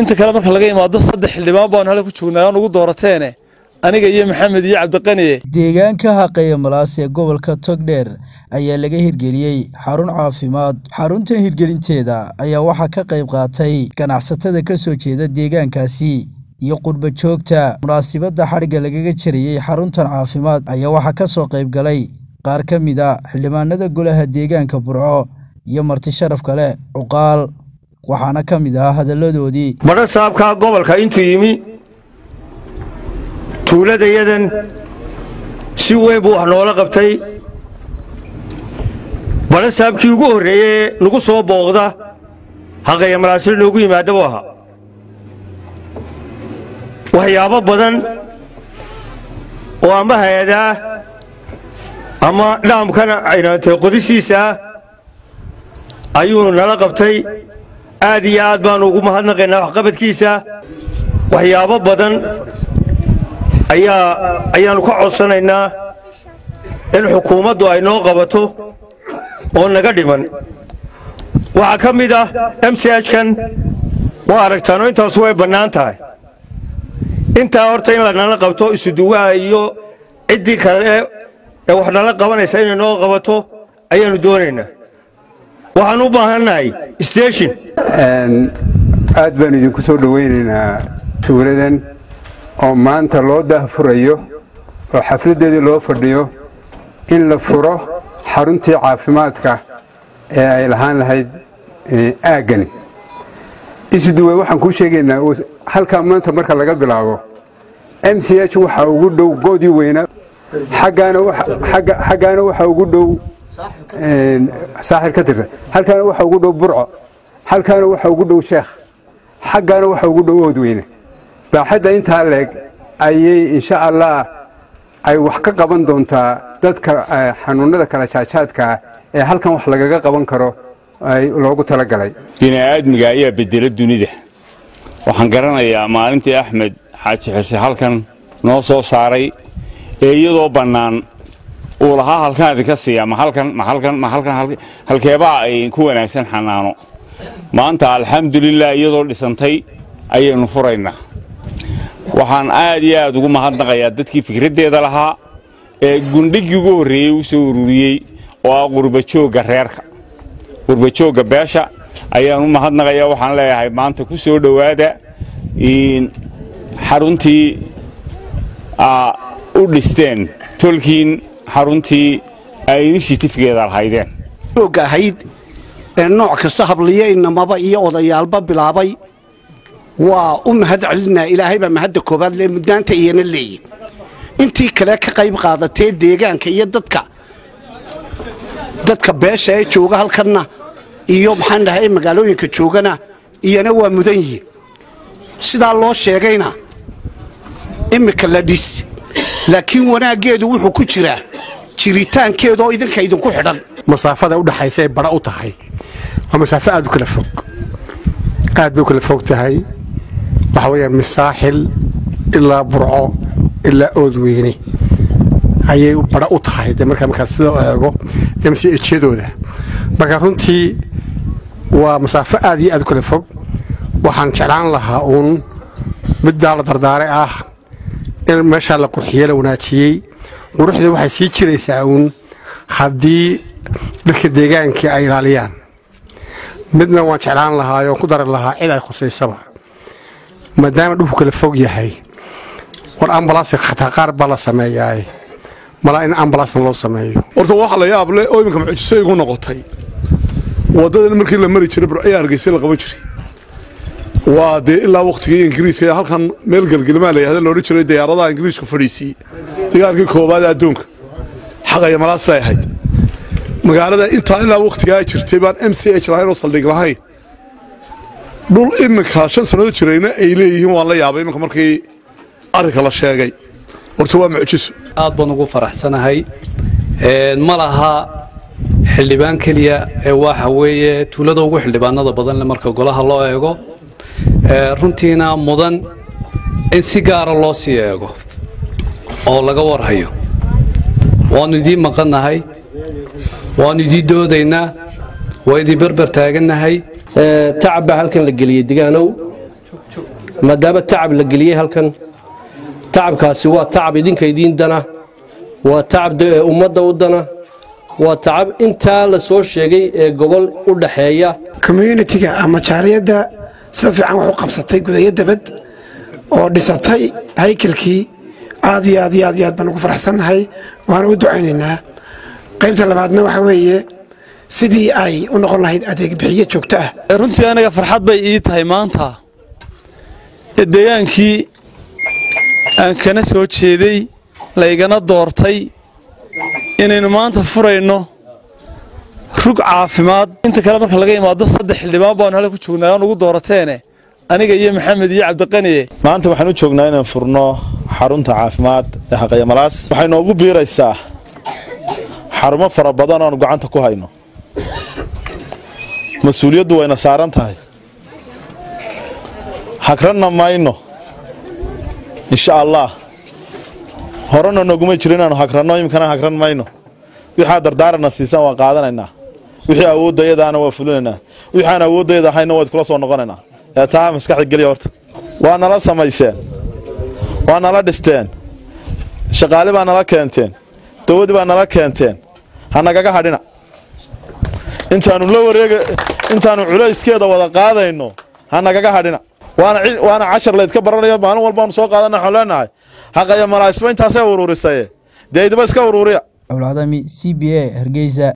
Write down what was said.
inta kale marka laga imaado 3 xildhibaan baan hal ku joognaa oo ugu doorateene aniga iyo Maxamed iyo Cabdiqani deegaanka Haqeeya Malaas ee gobolka Togdheer ayaa laga hirgeliyay xarun caafimaad xarunta hirgelinteeda ayaa waxa ka qayb qaatay ganacsatada ka soo jeeda deegaankaasi iyo qurba joogta munaasabada xariga lagaga jiriyay xaruntan caafimaad ayaa waxa ka soo qayb galay qaar ka mid ah xildhibaanada golaha deegaanka Burco iyo marti sharaf kale uqaal waxaana ka mid ah hadaladoodii bada saabka gobolka intuu yimi tuuladayadan si weyn buu wax noola qabtay bada saabkii ugu horeeyay nagu soo booqda Haqeeya Malaas noogu yimaado waxa waxyaabo badan oo ama hay'ada ama dhaamkana aynatay qodisiisa ayuu nala qabtay aad iyo aad baan ugu mahadnaqaynaa wax qabadkiisa waxyaabo badan ayaanu ka codsanaynaa in xukuumaddu ay noo qabato oo naga dhiman waxa ka mid ah MCH-kan waa aragtaan intaas way bannaan tahay inta horta in la nala qabto isu duwaa iyo cidii kale ee wax nala qabanaysa in noo qabato ayaanu doonaynaa waxaan u baahanahay station aad baan idinku soo dhaweynaynaa tuuladan oo maanta loo daahfurayo oo xafladeedii loo fadhiyo in la furo xaruntii caafimaadka ee ay lahaan lahayd aagani isuduwe waxaan ku sheegaynaa halka maanta marka laga bilaabo MCH waxa ugu dhow goodii weyna xagaana waxa ugu dhow saaxir ka tirsan halkaana waxa ugu dhow Burco halkaana waxa ugu dhow Sheekh xagaana waxa ugu dhow Oodweyne baaxadda inta leeg ayay insha Allah ay wax ka qaban doontaa dadka xanuunada kala jaajaadka ee halkan wax lagaga qaban karo ay loogu tala galay bini'aadmiga ayaa bedela dunida waxaan garanayaa maalintii Axmed Xaaji Xirsi halkan noo soo saaray ee iyadoo bannaan oo laha halkan ka siiya ma halkan halkeeba ay ku wanaagsan xanaano maanta alxamdulillah iyadoo dhisantay ayaynu furaynaa waxaan aad iyo aad ugu mahadnaqayaa dadkii fikradeeda lahaa ee gundhigii ugu horeeyay u soo ururiyay oo qurba jooga reerka qurba jooga beesha ayaan u mahadnaqayaa waxaan leeyahay maanta ku soo dhawaada in xaruntii u dhisteen tolkiin xaruntii ay initiative-geeda lahaydeen ogahayd nooc kasta habliyeenamaba iyo odayaalba bilaabay waa u mahad celinaa ilaahay baa mahadda koobaad lee muddaanta iyana leeyihin intii kale ka qayb qaadatee deegaanka iyo dadka beesha ee jooga halkanna iyo maxaan dhahay magaalooyinka joogana iyana waa mudan yihiin sidaa loo sheegayna imika la dhis laakiin wanaaggeedu wuxuu ku jiraa jiritaankeedu oo idinka idinku xidhan masaafada u dhaxaysa ay bara u tahay waa masaafo aad u kala fog aad bay u kala fog tahay waxa weeyaan Misaaxil ilaa Burco ilaa Oodweyne ayay bara u tahay marka sidoo eego MCH-dooda marka runtii waa masaafo aad iyo aad u kala fog waxaan jeclaan lahaa mid la dardaare ah in meesha la qurxiyay la wanaajiyay quruxda waxay sii jiraysaa haddii dadka deegaanka ay ilaaliyaan midna waan jeclaan lahaa oo ku daran lahaa cid ay khuseysaba maadaama dhulku kala fog yahay war ambalaas xataa qaar baa la sameeyay mala in ambalaas loo sameeyo horta waxa la yaab leh oo iminka mucjisay ugu noqotay wadada markii la mari jiray Burco Hargeysa la qaban jiray waa de ilaa waqtigii Ingiriiska halkan meel galgalmaa la yiraahdo loo jiray diyaaradaha Ingiriisku fadhiisay dagaalkii koobaad adduunka Haqeeya Malaas ay ahayd magaalada inta ilaa waqtiga ay jirtay baan MCH lahayn oo saldhig lahayn dhul iminka 5 sano jirayna ay leeyihiin waan la yaabay iminka markii arrinka la sheegay horta waa mucjiso aad baan ugu faraxsanahay ma laha xildhibaan kaliya ee waxa weeye tuulada ugu xildhibaanada badan le marka golaha loo eego runtiina mudan in si gaar ah loo sii eego oo laga warhayo waanu idin maqanahay waanu idin doodaynaa waa idin barbar taaganahay tacab halkan la geliyay digaanow maadaama tacab la geliyey halkan tacabkaasi waa tacab idinka idiin dana waa tacab ummadda u dana waa tacab intaa la soo sheegay ee gobol u dhaxeeya community-ga ama jaaliyadda sida fiican wax u qabsatay gudaya dabad oo dhisatay haykalkii aad iyo aad baan ugu faraxsannahay waana u ducaynaynaa qaybta labaadna waxa weeye sidii ay u noqon lahayd adeeg bixiye joogto ah runtii aniga farxad bay ii tahay maanta deegaankii aan kana soo jeeday laygana doortay inaynu maanta furayno rug caafimaad inta kale marka laga imaado 3 xildhibaan baan halka ku joognaa oo ugu doorateene aniga iyo maxamed iyo cabdiqani maanta waxaan u joognaa inaan furno xarunta caafimaad ee Haqaya Malaas waxay noogu biiraysaa xarumo fara badan oo gacanta ku hayno mas'uuliyaddu wayna saaran tahay hakranna mayno insha Allah horena noguma jirin inaan hakranno imkana hakran mayno wixii dardaarana siisan waa qaadanaynaa wixii awoodayadaana waa fulinaynaa wixii aan awoodayada hayna waa kula soo noqonaynaa ee taa maskaxda galiya horta waa nala samayseen waa nala dhisteen shaqaale baa nala keenteen dawladda baa nala keenteen hanagaga hadhina intaanu la wareega intaanu culayskeeda wada qaadayno hanagaga hadhina waana 10 leed ka baranayo maalin walba aan soo qaadana xolanahay Haqaya Malaas intaas ay ururisay deedba iska ururiya awlaadami CBA Hargeysa